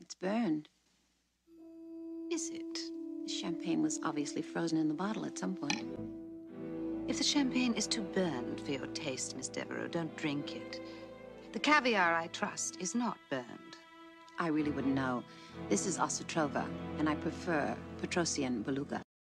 It's burned. Is it? The champagne was obviously frozen in the bottle at some point. If the champagne is too burned for your taste, Miss Devereux, don't drink it. The caviar, I trust, is not burned. I really wouldn't know. This is Osatrova, and I prefer Petrosian Beluga.